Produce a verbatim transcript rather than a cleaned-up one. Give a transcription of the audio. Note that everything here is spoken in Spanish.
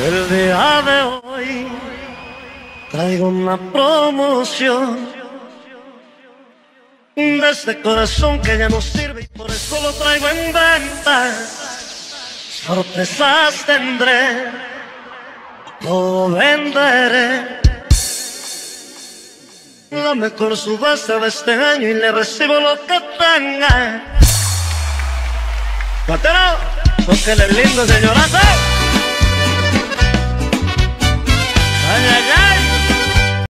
El día de hoy traigo una promoción de este corazón que ya no sirve y por eso lo traigo en venta. Sorpresas tendré, todo venderé. La mejor subasta de este año y le recibo lo que tenga. Patero, porque le lindo, señorazo. Ay, ay, ay.